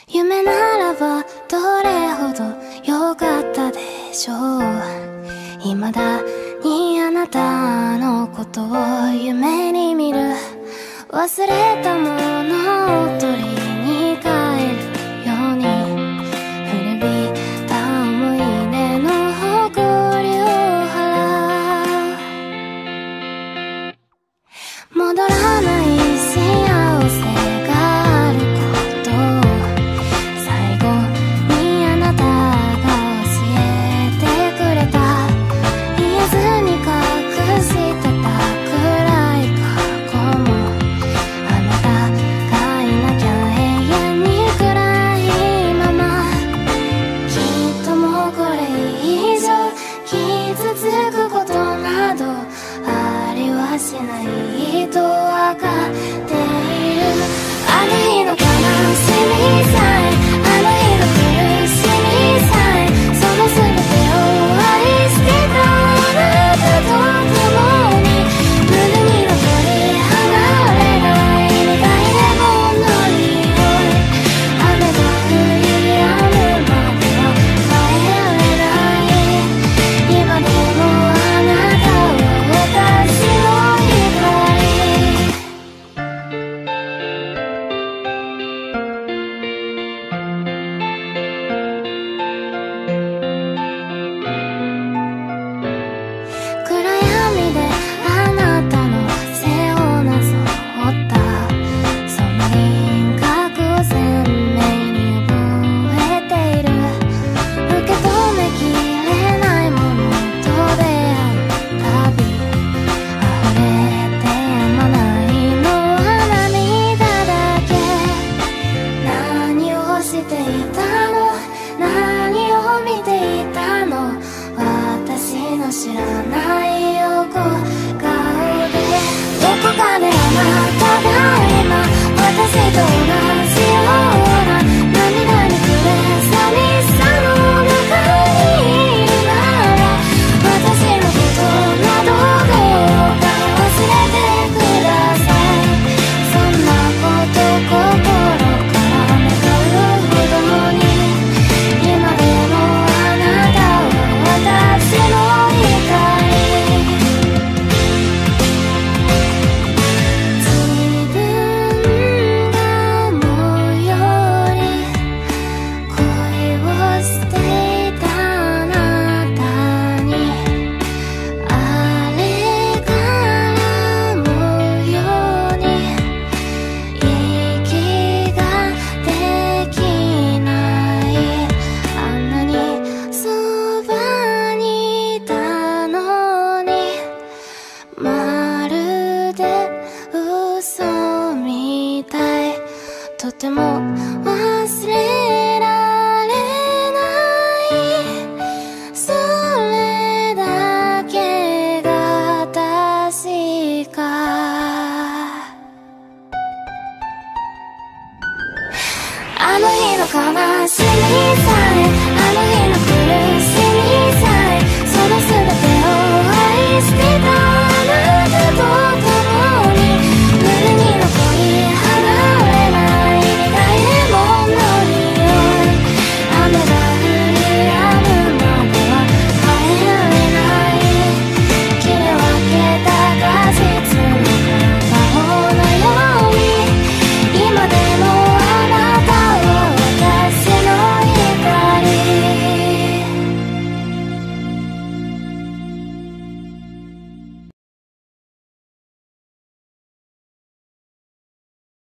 夢ならばどれほど良かったでしょう。未だにあなたのことを夢に見る。忘れたものを取りに帰るように、古びた思い出の誇りを払う。戻らない幸せがあることを最後にあなたが教えてくれた。言えずに隠してたくらい過去も、あなたがいなきゃ永遠に暗いまま。きっともうこれ以上傷つくことなどありはしないとわかっている。あの日の悲しみさえ、あの日の苦しみさえ、その全てを愛してたあなたと共に、胸に残り離れない苦いレモンの匂い。雨が降り止むまでは帰れない。今でもあなたは私の光。暗闇であなたの背をなぞったその輪郭を鮮明に覚えている。受け止めきれないものと出会うたび、溢れてやまないのは涙だけ。何をしていたの、何を見ていたの、私の知らない横顔で。どこかであなたが今私と同じような涙に暮れ寂しさの中にいるなら、私のことなどどうか忘れてください。そんなこと心から願うほどに、今でもあなたは私の光。自分が思うより恋をしていたあなたに、あれから思うように息ができない。あんなにそばにいたのに、まるで嘘みたい。とても忘れられない。それだけが確か。あの日の悲しみさえ、あの